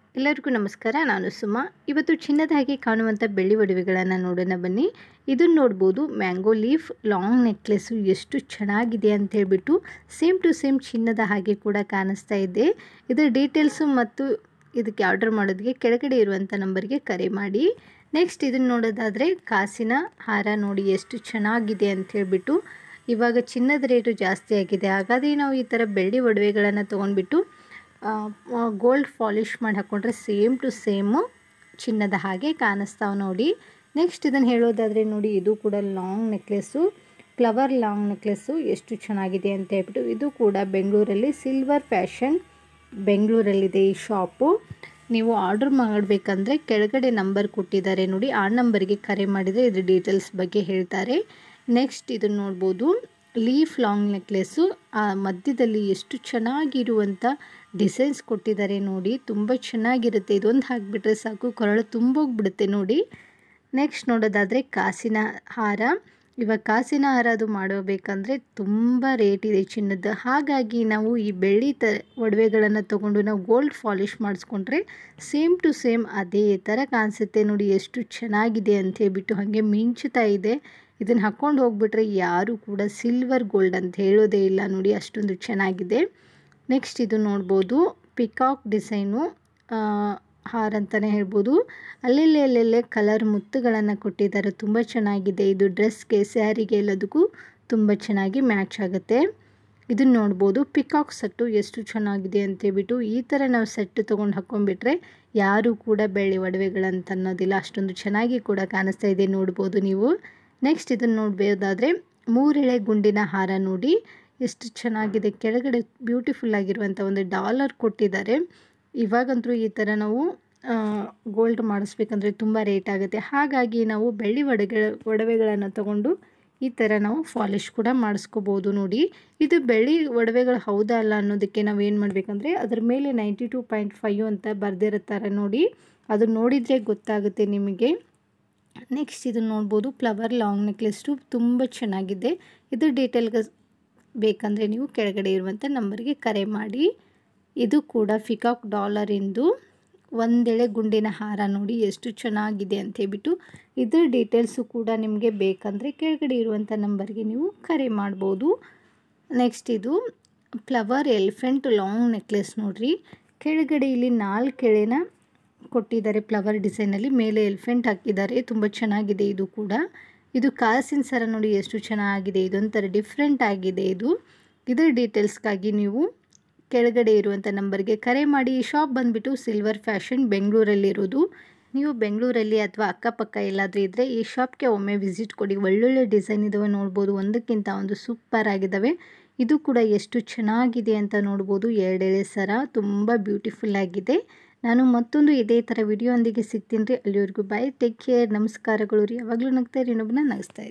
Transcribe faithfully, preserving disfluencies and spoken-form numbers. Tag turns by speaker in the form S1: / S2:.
S1: ಎಲ್ಲರಿಗೂ ನಮಸ್ಕಾರ. ನಾನು ಸುಮಾ. ಇವತ್ತು ಚಿನ್ನದ ಹಾಗೆ ಕಾಣುವಂಥ ಬೆಳ್ಳಿ ಒಡವೆಗಳನ್ನು ನೋಡೋಣ ಬನ್ನಿ. ಇದನ್ನು ನೋಡ್ಬೋದು, ಮ್ಯಾಂಗೋ ಲೀಫ್ ಲಾಂಗ್ ನೆಕ್ಲೆಸ್ಸು ಎಷ್ಟು ಚೆನ್ನಾಗಿದೆ ಅಂತ ಹೇಳ್ಬಿಟ್ಟು ಸೇಮ್ ಟು ಸೇಮ್ ಚಿನ್ನದ ಹಾಗೆ ಕೂಡ ಕಾಣಿಸ್ತಾ ಇದೆ. ಇದರ ಡೀಟೇಲ್ಸು ಮತ್ತು ಇದಕ್ಕೆ ಆರ್ಡರ್ ಮಾಡೋದಕ್ಕೆ ಕೆಳಗಡೆ ಇರುವಂಥ ನಂಬರ್ಗೆ ಕರೆ ಮಾಡಿ. ನೆಕ್ಸ್ಟ್ ಇದನ್ನು ನೋಡೋದಾದರೆ ಕಾಸಿನ ಹಾರ ನೋಡಿ ಎಷ್ಟು ಚೆನ್ನಾಗಿದೆ ಅಂತ ಹೇಳ್ಬಿಟ್ಟು. ಇವಾಗ ಚಿನ್ನದ ರೇಟು ಜಾಸ್ತಿ ಆಗಿದೆ, ಹಾಗಾದರೆ ನಾವು ಈ ಥರ ಬೆಳ್ಳಿ ಒಡವೆಗಳನ್ನು ತೊಗೊಂಡ್ಬಿಟ್ಟು ಗೋಲ್ಡ್ ಪಾಲಿಷ್ ಮಾಡಿ ಹಾಕ್ಕೊಂಡ್ರೆ ಸೇಮ್ ಟು ಸೇಮು ಚಿನ್ನದ ಹಾಗೆ ಕಾಣಿಸ್ತಾವೆ ನೋಡಿ. ನೆಕ್ಸ್ಟ್ ಇದನ್ನು ಹೇಳೋದಾದರೆ ನೋಡಿ, ಇದು ಕೂಡ long necklace, flower long necklace ಎಷ್ಟು ಚೆನ್ನಾಗಿದೆ ಅಂತ ಹೇಳ್ಬಿಟ್ಟು. ಇದು ಕೂಡ ಬೆಂಗಳೂರಲ್ಲಿ ಸಿಲ್ವರ್ ಫ್ಯಾಷನ್ ಬೆಂಗಳೂರಲ್ಲಿದೆ ಈ ಶಾಪು. ನೀವು ಆರ್ಡ್ರ್ ಮಾಡಬೇಕಂದ್ರೆ ಕೆಳಗಡೆ ನಂಬರ್ ಕೊಟ್ಟಿದ್ದಾರೆ ನೋಡಿ, ಆ ನಂಬರ್ಗೆ ಕರೆ ಮಾಡಿದರೆ ಇದ್ರ ಡೀಟೇಲ್ಸ್ ಬಗ್ಗೆ ಹೇಳ್ತಾರೆ. ನೆಕ್ಸ್ಟ್ ಇದನ್ನು ನೋಡ್ಬೋದು, ಲೀಫ್ ಲಾಂಗ್ ನೆಕ್ಲೆಸ್ಸು, ಆ ಮಧ್ಯದಲ್ಲಿ ಎಷ್ಟು ಚೆನ್ನಾಗಿರುವಂಥ ಡಿಸೈನ್ಸ್ ಕೊಟ್ಟಿದ್ದಾರೆ ನೋಡಿ, ತುಂಬ ಚೆನ್ನಾಗಿರುತ್ತೆ. ಇದೊಂದು ಹಾಕಿಬಿಟ್ರೆ ಸಾಕು, ಕೊರಳು ತುಂಬೋಗ್ಬಿಡುತ್ತೆ ನೋಡಿ. ನೆಕ್ಸ್ಟ್ ನೋಡೋದಾದರೆ ಕಾಸಿನ ಹಾರ. ಇವಾಗ ಕಾಸಿನ ಹಾರ ಅದು ಮಾಡಬೇಕಂದ್ರೆ ತುಂಬ ರೇಟ್ ಇದೆ ಚಿನ್ನದ, ಹಾಗಾಗಿ ನಾವು ಈ ಬೆಳ್ಳಿ ತ ಒಡವೆಗಳನ್ನು ತೊಗೊಂಡು ನಾವು ಗೋಲ್ಡ್ ಪಾಲಿಷ್ ಮಾಡಿಸ್ಕೊಂಡ್ರೆ ಸೇಮ್ ಟು ಸೇಮ್ ಅದೇ ಥರ ಕಾಣಿಸುತ್ತೆ ನೋಡಿ. ಎಷ್ಟು ಚೆನ್ನಾಗಿದೆ ಅಂತ ಹೇಳ್ಬಿಟ್ಟು ಹಾಗೆ ಮಿಂಚುತ್ತಾ ಇದೆ. ಇದನ್ನು ಹಾಕ್ಕೊಂಡು ಹೋಗ್ಬಿಟ್ರೆ ಯಾರೂ ಕೂಡ ಸಿಲ್ವರ್ ಗೋಲ್ಡ್ ಅಂತ ಹೇಳೋದೇ ಇಲ್ಲ ನೋಡಿ, ಅಷ್ಟೊಂದು ಚೆನ್ನಾಗಿದೆ. ನೆಕ್ಸ್ಟ್ ಇದು ನೋಡ್ಬೋದು, ಪಿಕಾಕ್ ಡಿಸೈನು ಹಾರ ಅಂತಲೇ ಹೇಳ್ಬೋದು. ಅಲ್ಲೆಲ್ಲೇ ಅಲ್ಲೆಲ್ಲೇ ಕಲರ್ ಮುತ್ತುಗಳನ್ನು ಕೊಟ್ಟಿದ್ದಾರೆ, ತುಂಬ ಚೆನ್ನಾಗಿದೆ. ಇದು ಡ್ರೆಸ್ಗೆ, ಸ್ಯಾರಿಗೆ ಎಲ್ಲದಕ್ಕೂ ತುಂಬ ಚೆನ್ನಾಗಿ ಮ್ಯಾಚ್ ಆಗುತ್ತೆ. ಇದನ್ನು ನೋಡ್ಬೋದು, ಪಿಕಾಕ್ ಸೆಟ್ಟು ಎಷ್ಟು ಚೆನ್ನಾಗಿದೆ ಅಂತೇಳ್ಬಿಟ್ಟು. ಈ ಥರ ನಾವು ಸೆಟ್ಟು ತೊಗೊಂಡು ಹಾಕ್ಕೊಂಡ್ಬಿಟ್ರೆ ಯಾರೂ ಕೂಡ ಬೆಳ್ಳಿ ಒಡವೆಗಳಂತ ಅನ್ನೋದಿಲ್ಲ, ಅಷ್ಟೊಂದು ಚೆನ್ನಾಗಿ ಕೂಡ ಕಾಣಿಸ್ತಾ ಇದೆ, ನೋಡ್ಬೋದು ನೀವು. ನೆಕ್ಸ್ಟ್ ಇದನ್ನು ನೋಡ್ಬೋದಾದರೆ ಮೂರೆಳೆ ಗುಂಡಿನ ಹಾರ ನೋಡಿ ಎಷ್ಟು ಚೆನ್ನಾಗಿದೆ. ಕೆಳಗಡೆ ಬ್ಯೂಟಿಫುಲ್ ಆಗಿರುವಂಥ ಒಂದು ಡಾಲರ್ ಕೊಟ್ಟಿದ್ದಾರೆ. ಇವಾಗಂತೂ ಈ ಥರ ನಾವು ಗೋಲ್ಡ್ ಮಾಡಿಸ್ಬೇಕಂದ್ರೆ ತುಂಬ ರೇಟ್ ಆಗುತ್ತೆ, ಹಾಗಾಗಿ ನಾವು ಬೆಳ್ಳಿ ಒಡವೆ ಒಡವೆಗಳನ್ನು ತಗೊಂಡು ಈ ಥರ ನಾವು ಪಾಲಿಷ್ ಕೂಡ ಮಾಡಿಸ್ಕೋಬೋದು ನೋಡಿ. ಇದು ಬೆಳ್ಳಿ ಒಡವೆಗಳು ಹೌದಾ ಅಲ್ಲ ಅನ್ನೋದಕ್ಕೆ ನಾವು ಏನು ಮಾಡಬೇಕಂದ್ರೆ ಅದರ ಮೇಲೆ ನೈಂಟಿ ಟೂ ಪಾಯಿಂಟ್ ಫೈವ್ ಅಂತ ಬರೆದಿರುತ್ತಾರೆ ನೋಡಿ, ಅದು ನೋಡಿದರೆ ಗೊತ್ತಾಗುತ್ತೆ ನಿಮಗೆ. ನೆಕ್ಸ್ಟ್ ಇದನ್ನು ನೋಡ್ಬೋದು, ಫ್ಲವರ್ ಲಾಂಗ್ ನೆಕ್ಲೆಸ್ಟು ತುಂಬ ಚೆನ್ನಾಗಿದೆ. ಇದು ಡೀಟೇಲ್ಗೆ ಬೇಕಂದರೆ ನೀವು ಕೆಳಗಡೆ ಇರುವಂಥ ನಂಬರ್ಗೆ ಕರೆ ಮಾಡಿ. ಇದು ಕೂಡ ಪಿಕಾಕ್ ಡಾಲರಿಂದು ಒಂದೆಳೆ ಗುಂಡಿನ ಹಾರ ನೋಡಿ ಎಷ್ಟು ಚೆನ್ನಾಗಿದೆ ಅಂತ ಹೇಳ್ಬಿಟ್ಟು. ಇದ್ರ ಡೀಟೇಲ್ಸು ಕೂಡ ನಿಮಗೆ ಬೇಕಂದರೆ ಕೆಳಗಡೆ ಇರುವಂಥ ನಂಬರ್ಗೆ ನೀವು ಕರೆ ಮಾಡ್ಬೋದು. ನೆಕ್ಸ್ಟ್ ಇದು ಫ್ಲವರ್ ಎಲಿಫೆಂಟ್ ಲಾಂಗ್ ನೆಕ್ಲೆಸ್ ನೋಡಿರಿ. ಕೆಳಗಡೆ ಇಲ್ಲಿ ನಾಲ್ಕು ಎಳೆನ ಕೊಟ್ಟಿದ್ದಾರೆ ಫ್ಲವರ್ ಡಿಸೈನಲ್ಲಿ, ಮೇಲೆ ಎಲಿಫೆಂಟ್ ಹಾಕಿದ್ದಾರೆ, ತುಂಬ ಚೆನ್ನಾಗಿದೆ ಇದು ಕೂಡ. ಇದು ಕಾಸಿನ ಸರ ನೋಡಿ ಎಷ್ಟು ಚೆನ್ನಾಗಿದೆ, ಇದೊಂಥರ ಡಿಫ್ರೆಂಟ್ ಆಗಿದೆ ಇದು. ಇದರ ಡೀಟೇಲ್ಸ್ಗಾಗಿ ನೀವು ಕೆಳಗಡೆ ಇರುವಂಥ ನಂಬರ್ಗೆ ಕರೆ ಮಾಡಿ. ಈ ಶಾಪ್ ಬಂದುಬಿಟ್ಟು ಸಿಲ್ವರ್ ಫ್ಯಾಷನ್ ಬೆಂಗಳೂರಲ್ಲಿರೋದು. ನೀವು ಬೆಂಗಳೂರಲ್ಲಿ ಅಥವಾ ಅಕ್ಕಪಕ್ಕ ಎಲ್ಲಾದರೂ ಇದ್ದರೆ ಈ ಶಾಪ್ಗೆ ಒಮ್ಮೆ ವಿಸಿಟ್ ಕೊಡಿ. ಒಳ್ಳೊಳ್ಳೆ ಡಿಸೈನ್ ಇದ್ದಾವೆ ನೋಡ್ಬೋದು, ಒಂದಕ್ಕಿಂತ ಒಂದು ಸೂಪರ್ ಆಗಿದ್ದಾವೆ. ಇದು ಕೂಡ ಎಷ್ಟು ಚೆನ್ನಾಗಿದೆ ಅಂತ ನೋಡ್ಬೋದು. ಎರಡೆಳೆ ಸರ ತುಂಬ ಬ್ಯೂಟಿಫುಲ್ ಆಗಿದೆ. ನಾನು ಮತ್ತೊಂದು ಇದೇ ಥರ ವಿಡಿಯೋ ಒಂದಿಗೆ ಸಿಗ್ತೀನಿ ರೀ. ಅಲ್ಲಿವರೆಗೂ ಬಾಯ್, ಟೇಕ್ ಕೇರ್, ನಮಸ್ಕಾರಗಳು ರೀ. ಯಾವಾಗಲೂ ನಗ್ತಾ ಇರಿ, ಇನ್ನೊಬ್ಬನ ನಗಿಸ್ತಾ ಇರಿ.